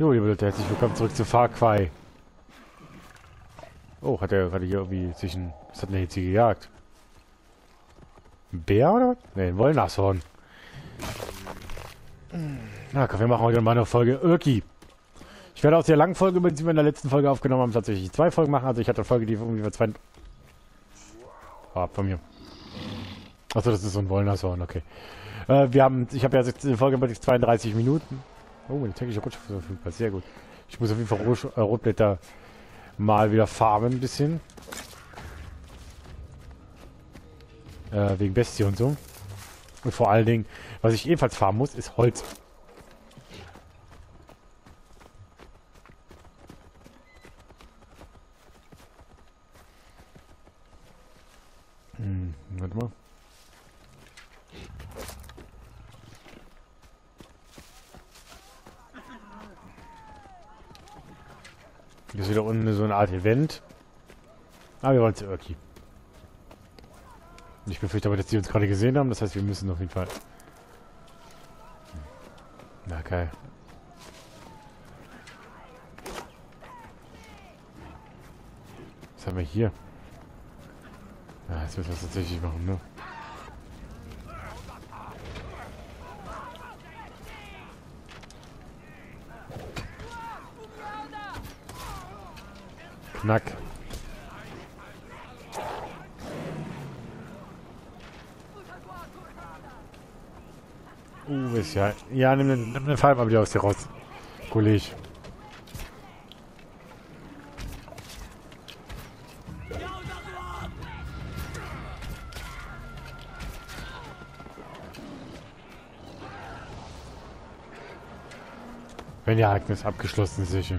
Jo, liebe Leute, herzlich willkommen zurück zu Far Cry. Oh, hat er gerade hier irgendwie sich ein... Was hat denn jetzt hier gejagt? Ein Bär oder was? Ne, ein Wollnashorn. Na komm, wir machen heute mal eine Folge Irki. Ich werde aus der langen Folge, die wir in der letzten Folge aufgenommen haben, tatsächlich 2 Folgen machen. Also ich hatte eine Folge, die irgendwie für 2... von mir. Achso, das ist so ein Wollnashorn, okay. Ich habe ja jetzt eine Folge mit 32 Minuten. Oh, die tägliche Rutsche verfügbar. Sehr gut. Ich muss auf jeden Fall Rotblätter mal wieder farmen ein bisschen. Wegen Bestie und so. Und vor allen Dingen, was ich ebenfalls farmen muss, ist Holz. Warte mal. Hier ist wieder unten so eine Art Event. Ah, wir wollen zu Irki. Ich befürchte aber, dass die uns gerade gesehen haben. Das heißt, wir müssen auf jeden Fall... Na, geil. Was haben wir hier? Ja, jetzt müssen wir es tatsächlich machen, ne? Knack. Ist ja... Ja, nimm den Fall mal wieder aus dir raus. Kollege. Wenn die Ereignis abgeschlossen ist, sicher.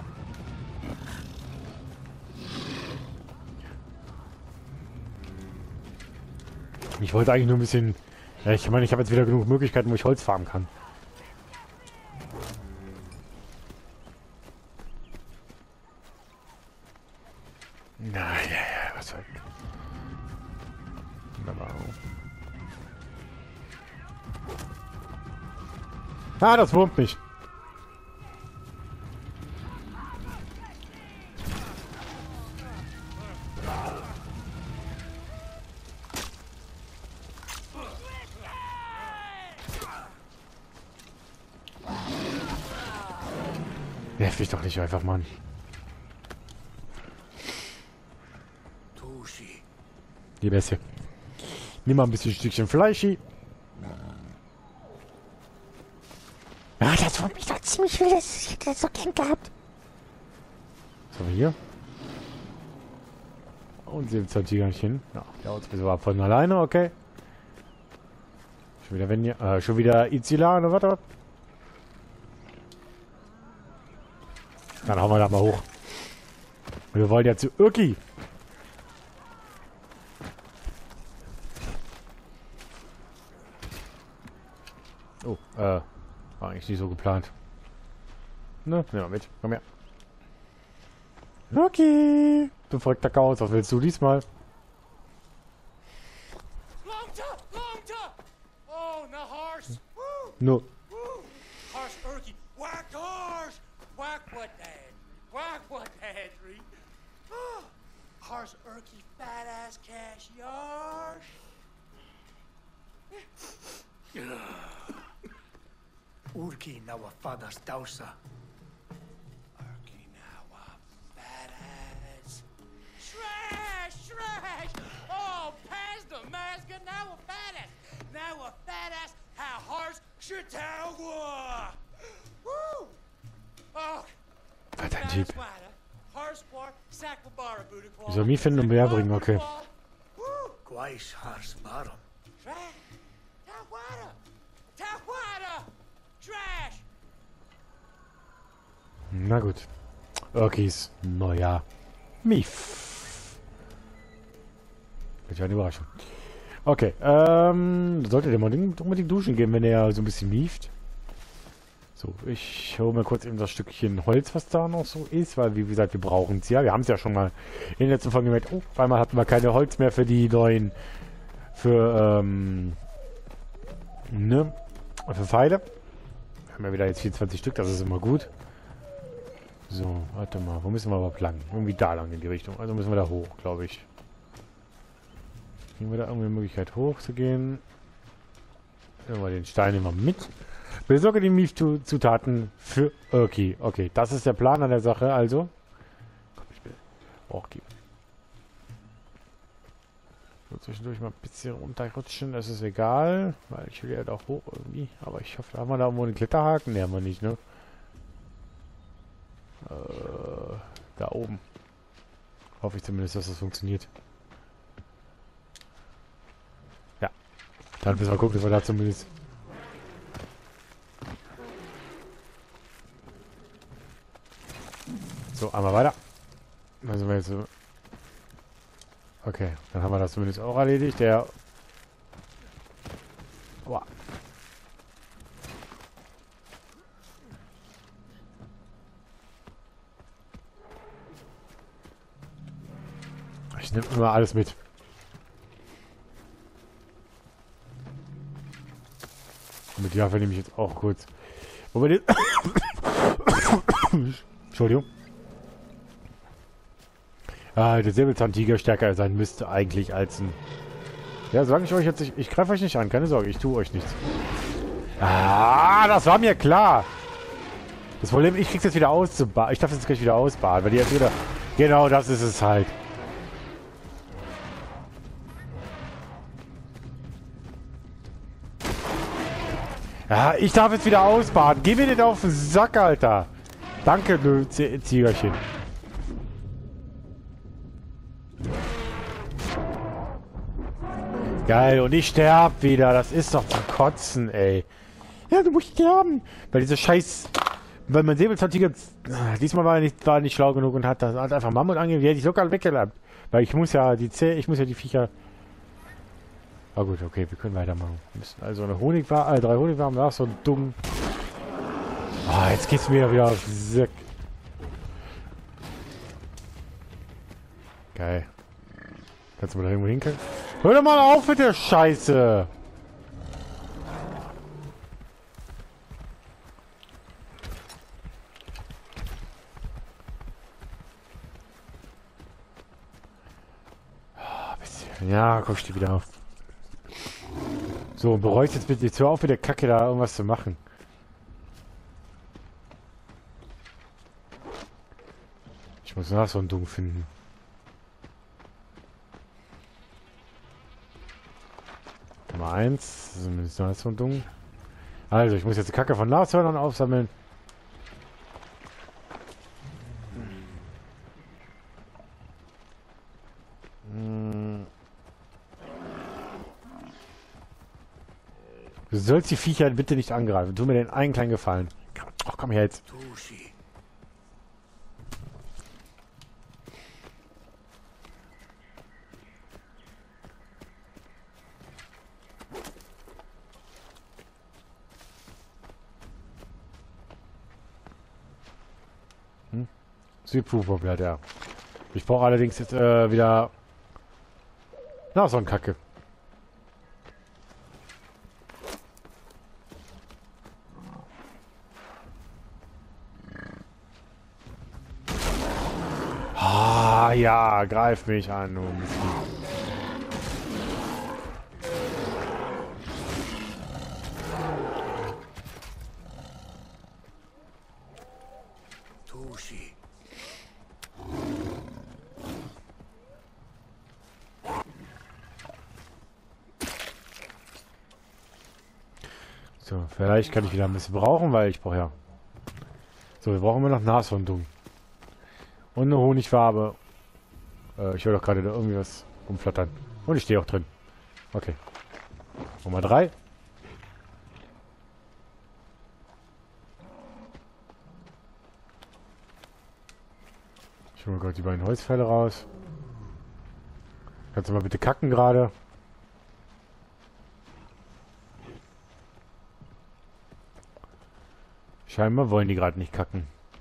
Ich wollte eigentlich nur ein bisschen... Ja, ich meine, ich habe jetzt wieder genug Möglichkeiten, wo ich Holz farmen kann. Ja, was soll ich... Wunderbar. Ah, das wurmt mich. Nerv mich doch nicht einfach, Mann. Die Beste. Nimm mal ein bisschen Stückchen Fleischi. Ah, das wurmt mich doch ziemlich viel. Ich hätte das so gern gehabt. Was haben wir hier? Und 17 Tigerchen. Ja, der haut bis ab von alleine, okay. Schon wieder schon wieder Izila, oder warte. Dann hauen wir da mal hoch. Wir wollen ja zu Irki. Oh, war eigentlich nicht so geplant. Ne, nehmen wir mit. Komm her. Irki! Du verrückter Chaos, was willst du diesmal? No. Harsh Irky fat ass cash yarsh. Urki nawa fadas dausa. Irky nawa fat ass. Trash! Oh, pass the mask now a fat ass. Now a fat ass how harsh Chautauqua. Woo! Oh. Alter Typ. Ich soll mich finden und mehr bringen, okay. Na gut. Irkis. Neujahr. Mief. Das war eine Überraschung. Okay, sollte der mal unbedingt duschen gehen, wenn er so ein bisschen mieft. So, ich hole mir kurz eben das Stückchen Holz, was da noch so ist, weil, wie gesagt, wir brauchen es ja. Wir haben es ja schon mal in der letzten Folge gemerkt. Oh, auf einmal hatten wir keine Holz mehr für die neuen, für Pfeile. Wir haben ja wieder jetzt 24 Stück, das ist immer gut. So, warte mal. Wo müssen wir überhaupt lang? Irgendwie da lang in die Richtung. Also müssen wir da hoch, glaube ich. Kriegen wir da irgendeine Möglichkeit hoch zu gehen? Nehmen wir den Stein immer mit. Besorge die Mief-Zutaten für Urki. Okay, das ist der Plan an der Sache, also. Komm, ich will auch geben. So, zwischendurch mal ein bisschen runterrutschen, das ist egal. Weil ich will ja da hoch irgendwie. Aber ich hoffe, haben wir da irgendwo einen Kletterhaken? Ne, haben wir nicht, ne? Da oben. Hoffe ich zumindest, dass das funktioniert. Ja. Dann müssen wir gucken, dass wir da zumindest... So, einmal weiter. Dann sind wir jetzt so... Okay, dann haben wir das zumindest auch erledigt. Der... Aua. Ich nehme immer alles mit. Und mit die Waffe nehme ich jetzt auch kurz. Wobei die... Entschuldigung. Ah, der Säbelzahntiger stärker sein müsste eigentlich als ein... Ja, sage ich euch jetzt, ich greife euch nicht an, keine Sorge, ich tue euch nichts. Ah, das war mir klar. Das Problem, ich krieg's jetzt wieder auszubaden. Ich darf jetzt gleich wieder ausbaden, weil die jetzt wieder... Genau, das ist es halt. Ja, ich darf jetzt wieder ausbaden. Geh mir nicht auf den Sack, Alter. Danke, du Ziegerchen. Geil, und ich sterb wieder. Das ist doch zum Kotzen, ey. Ja, du musst sterben. Weil diese Scheiß... Weil mein Säbelzahntiger... Diesmal war er nicht schlau genug und hat einfach Mammut angegeben. Die hätte ich locker weggelassen. Weil ich muss ja die Viecher... Ah gut, okay, wir können weitermachen. Wir müssen also eine Honigware... 3 Honigwaren, nach so dumm... Ah, jetzt geht's mir wieder auf den Sack. Geil. Kannst du mal da irgendwo hinkommen? Hör doch mal auf mit der Scheiße! Ja, guck die wieder auf. So, bereust jetzt bitte, jetzt hör auf mit der Kacke da irgendwas zu machen. Ich muss nach so ein Dung finden. Nummer 1, zumindest noch so ein Dung. Also, ich muss jetzt die Kacke von Nashörnern aufsammeln. Du sollst die Viecher bitte nicht angreifen. Tu mir den einen kleinen Gefallen. Ach, komm her jetzt. Südpufferblatt, ja. Ich brauche allerdings jetzt wieder... Na, so ein Kacke. Ah, ja, greif mich an, du Miskin. So, vielleicht kann ich wieder ein bisschen brauchen, weil ich brauche ja... So, wir brauchen immer noch Nashorndung. Und eine Honigfarbe. Ich höre doch gerade da irgendwie was rumflattern. Und ich stehe auch drin. Okay. Nummer 3. Ich hole mir gerade die beiden Holzpfähle raus. Kannst du mal bitte kacken gerade? Scheinbar wollen die gerade nicht kacken.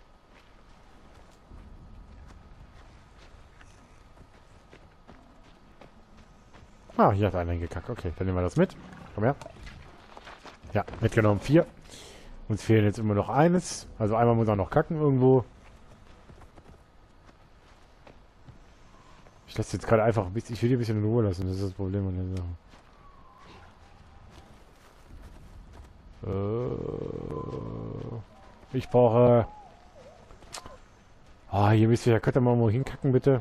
Ah, hier hat einer gekackt. Okay, dann nehmen wir das mit. Komm her. Ja, mitgenommen 4. Uns fehlen jetzt immer noch eines. Also einmal muss er noch kacken irgendwo. Ich lasse jetzt gerade einfach, ich will die ein bisschen in Ruhe lassen, das ist das Problem an der Sache. Ich brauche... Ah, hier wisst ihr, könnt ihr mal wo hinkacken, bitte?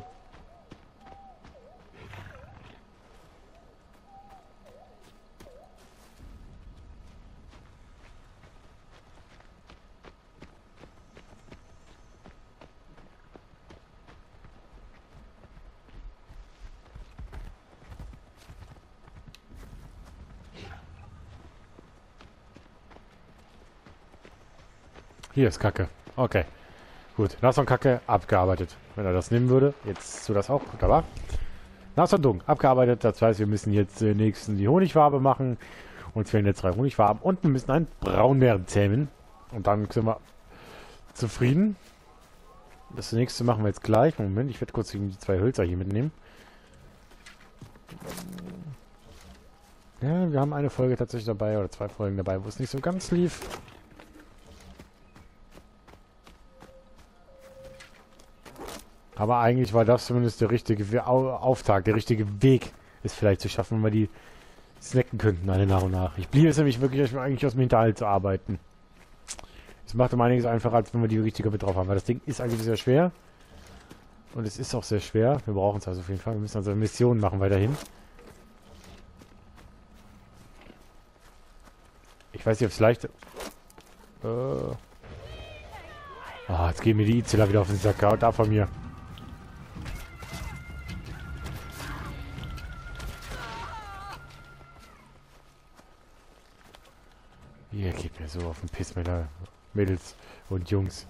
Hier ist Kacke. Okay. Gut. Nashornkacke abgearbeitet. Wenn er das nehmen würde. Jetzt du das auch. Wunderbar. Nashorndung abgearbeitet. Das heißt, wir müssen jetzt nächsten die Honigwabe machen. Und wir haben jetzt 3 Honigwaben. Und wir müssen einen Braunbären zähmen. Und dann sind wir zufrieden. Das nächste machen wir jetzt gleich. Moment, ich werde kurz die 2 Hölzer hier mitnehmen. Ja, wir haben eine Folge tatsächlich dabei. Oder 2 Folgen dabei, wo es nicht so ganz lief. Aber eigentlich war das zumindest der richtige Auftakt, der richtige Weg, es vielleicht zu schaffen, wenn wir die snacken könnten, alle nach und nach. Ich blieb es nämlich wirklich eigentlich aus dem Hinterhalt zu arbeiten. Es macht um einiges einfacher, als wenn wir die richtige mit drauf haben, weil das Ding ist eigentlich sehr schwer. Und es ist auch sehr schwer. Wir brauchen es also auf jeden Fall. Wir müssen also Missionen machen weiterhin. Ich weiß nicht, ob es leicht... Ah, jetzt gehen mir die Izela wieder auf den Sack. Da von mir. Ihr geht mir so auf den Piss, meine Mädels und Jungs.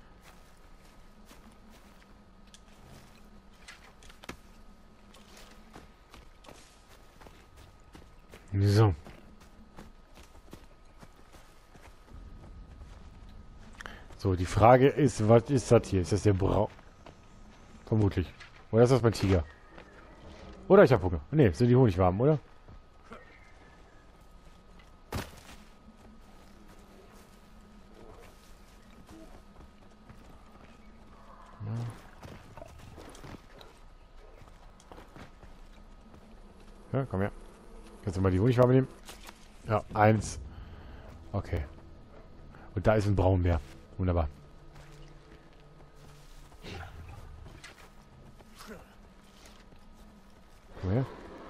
So. So, die Frage ist, was ist das hier? Ist das der Braun? Vermutlich. Oder ist das mein Tiger? Oder ich hab Hunger. Ne, sind die Honigwaben, oder? Ja, komm her. Kannst du mal die Honigwabe nehmen? Ja, 1. Okay. Und da ist ein Braunbär. Wunderbar. Komm her.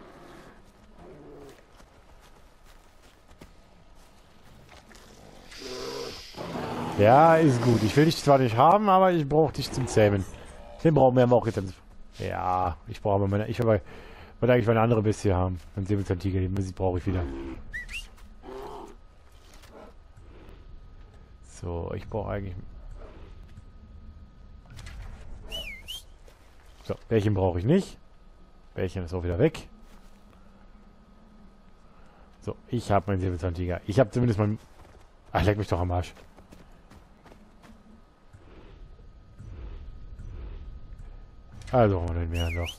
Ja, ist gut. Ich will dich zwar nicht haben, aber ich brauche dich zum Zähmen. Den brauchen wir aber auch jetzt. Ja, ich brauche aber meine... Ich wollte eigentlich meine andere Bestie haben. Einen Säbelzahntiger, den brauche ich wieder. So, ich brauche eigentlich... So, Bärchen brauche ich nicht. Bärchen ist auch wieder weg. So, ich habe meinen Säbelzahntiger. Ich habe zumindest mein... Ach, leck mich doch am Arsch. Also, haben wir den mehr noch.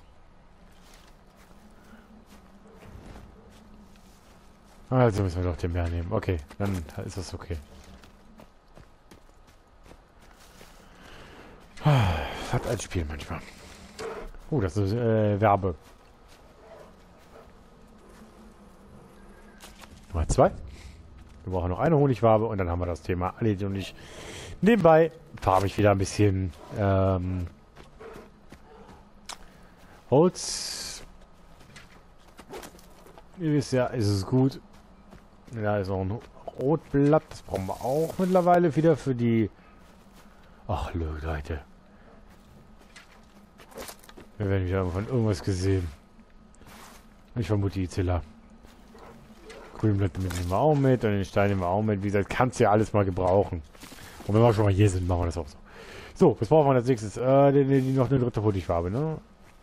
Also müssen wir doch den Bär nehmen. Okay, dann ist das okay. Hat ein Spiel manchmal. Oh, das ist Werbe. Nummer 2. Wir brauchen noch eine Honigwabe und dann haben wir das Thema erledigt. Und ich nebenbei farbe ich wieder ein bisschen Holz. Ihr wisst ja, ist es gut. Da ist noch ein Rotblatt. Das brauchen wir auch mittlerweile wieder für die... Ach, Leute. Wir werden wieder von irgendwas gesehen. Ich vermute die Izela. Grünblätter nehmen wir auch mit und den Stein nehmen wir auch mit. Wie gesagt, kannst du ja alles mal gebrauchen. Und wenn wir schon mal hier sind, machen wir das auch so. So, was brauchen wir als nächstes? Noch eine dritte Honigwabe, ne?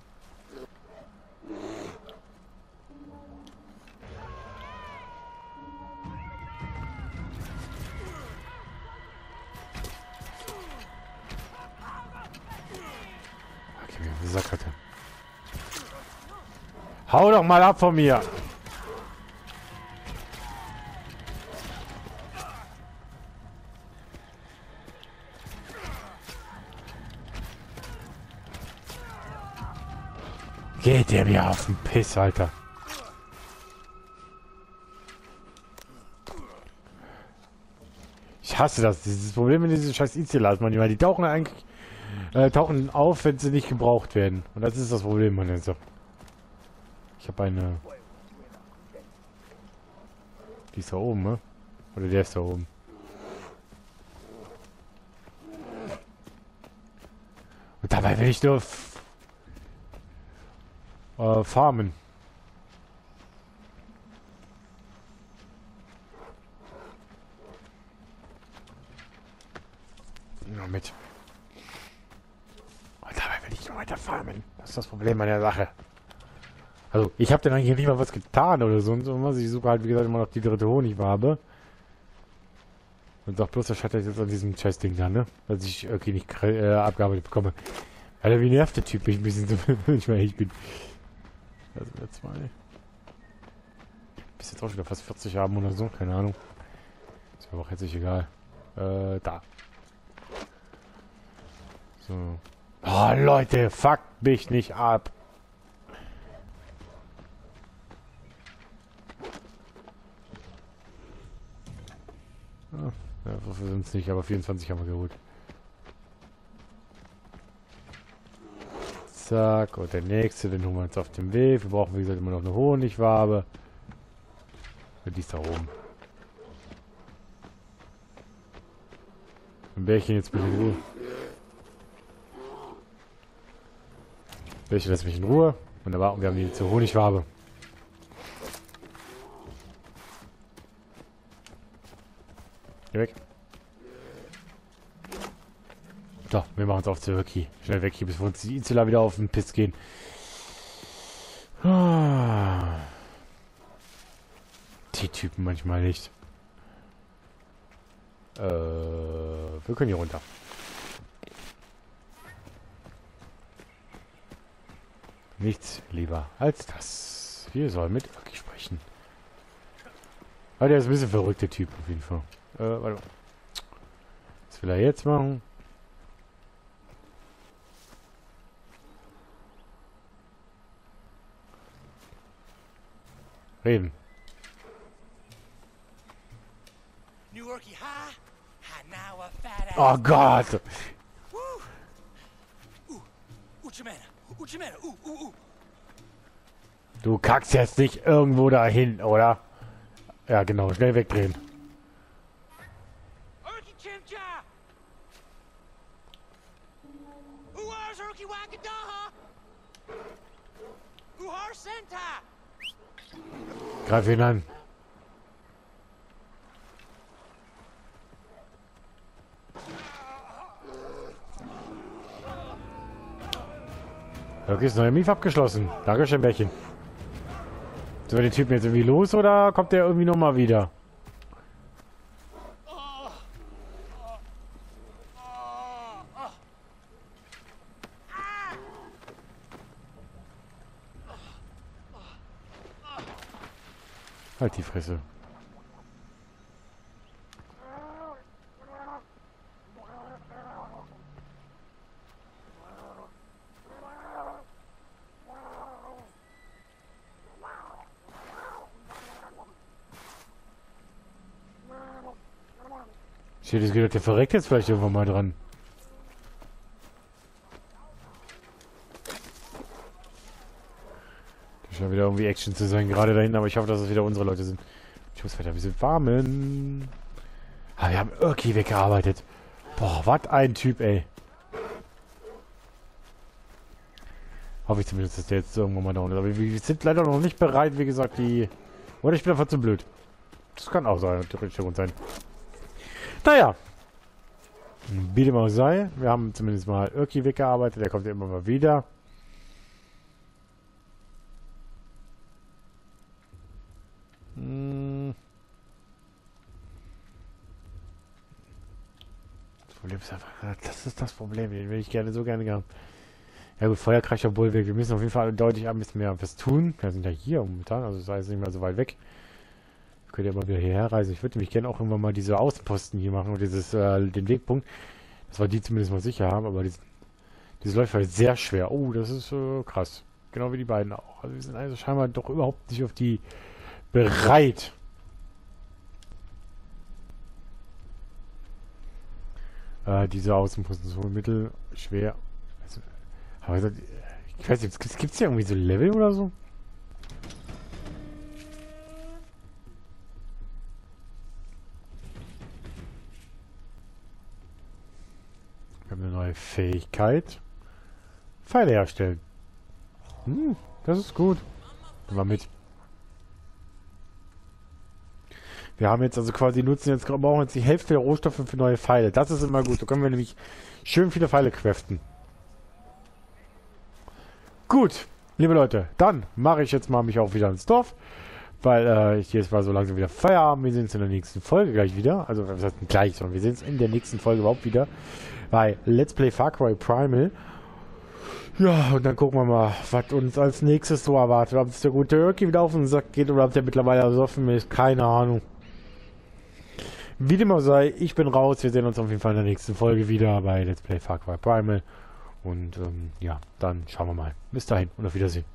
Sackerte. Hau doch mal ab von mir! Geht der mir auf den Piss, Alter. Ich hasse das. Dieses Problem mit diesen scheiß IC-Las, manchmal. Die tauchen eigentlich tauchen auf, wenn sie nicht gebraucht werden. Und das ist das Problem, man. Also. Ich habe eine... Die ist da oben, ne? Oder der ist da oben. Und dabei will ich nur farmen. Nur mit. Und dabei will ich nur weiter farmen. Das ist das Problem an der Sache. Also, ich habe dann eigentlich nicht mal was getan oder so. Und was. Ich suche halt, wie gesagt, immer noch die dritte Honigwabe. Und sag bloß, das scheitert jetzt an diesem Scheiß-Ding da, ne? Dass ich irgendwie nicht abgearbeitet bekomme. Alter, wie nervt der Typ mich ein bisschen so, manchmal ich bin. Also, wir zwei. Bis jetzt auch schon wieder fast 40 haben oder so, keine Ahnung. Ist mir aber auch jetzt nicht egal. Da. So. Oh, Leute, fuckt mich nicht ab. Ja, so viel sind es nicht, aber 24 haben wir geholt. Zack, und der nächste, den holen wir uns auf dem Weg. Wir brauchen, wie gesagt, immer noch eine Honigwabe. Und die ist da oben. Ein Bärchen jetzt bitte in Ruhe. Bärchen, lass mich in Ruhe. Wunderbar, und wir haben die zur Honigwabe. Geh weg. So, wir machen es auf zur Rückkehr. Schnell weg hier, bis wir uns die Insula wieder auf den Piss gehen. Die Typen manchmal nicht. Wir können hier runter. Nichts lieber als das. Wir sollen mit Irki sprechen. Aber der ist ein bisschen verrückter Typ auf jeden Fall. Warte mal. Was will er jetzt machen? Reden. Oh Gott! Du kackst jetzt nicht irgendwo dahin, oder? Ja, genau. Schnell wegdrehen. Greif ihn an. Okay, ist neuer Mief abgeschlossen. Dankeschön, Bärchen. Sind wir den Typen jetzt irgendwie los oder kommt der irgendwie nochmal wieder? Halt die Fresse. Ich hätte gedacht, der verreckt jetzt vielleicht irgendwann mal dran. Das scheint wieder irgendwie Action zu sein, gerade da hinten, aber ich hoffe, dass es wieder unsere Leute sind. Ich muss weiter ein bisschen farmen. Ah, wir haben Irki weggearbeitet. Boah, was ein Typ, ey. Hoffe ich zumindest, dass der jetzt irgendwann mal da unten ist. Aber wir sind leider noch nicht bereit, wie gesagt, die... Oder ich bin einfach zu blöd. Das kann auch sein, theoretisch der Grund sein. Naja. Wie dem auch sei. Wir haben zumindest mal Irki weggearbeitet. Der kommt ja immer mal wieder. Das Problem ist einfach... Das ist das Problem. Den will ich gerne so gerne haben. Ja gut, Feuerkreischer Bullweg. Wir müssen auf jeden Fall deutlich ein bisschen mehr was tun. Wir sind ja hier momentan. Also sei es nicht mehr so weit weg. Könnt ihr mal wieder hierher reisen. Ich würde nämlich gerne auch irgendwann mal diese Außenposten hier machen und dieses, den Wegpunkt. Dass wir die zumindest mal sicher haben, aber diese läuft halt sehr schwer. Oh, das ist krass. Genau wie die beiden auch. Also wir sind also scheinbar doch überhaupt nicht auf die bereit. Diese Außenposition mittel schwer. Also, aber ich weiß nicht, gibt es hier irgendwie so Level oder so? Wir haben eine neue Fähigkeit. Pfeile herstellen. Das ist gut. Nehmen wir mit. Wir haben jetzt also quasi brauchen jetzt die Hälfte der Rohstoffe für neue Pfeile. Das ist immer gut. So können wir nämlich schön viele Pfeile craften. Gut, liebe Leute, dann mache ich jetzt mal mich auch wieder ins Dorf, weil ich jetzt mal so langsam wieder Feierabend. Wir sehen uns in der nächsten Folge gleich wieder. Also was heißt gleich, sondern wir sehen uns in der nächsten Folge überhaupt wieder bei Let's Play Far Cry Primal. Ja, und dann gucken wir mal, was uns als nächstes so erwartet. Ob es der gute Irky wieder auf den Sack geht oder ob der mittlerweile ersoffen ist. Keine Ahnung. Wie dem auch sei, ich bin raus. Wir sehen uns auf jeden Fall in der nächsten Folge wieder bei Let's Play Far Cry Primal. Und ja, dann schauen wir mal. Bis dahin und auf Wiedersehen.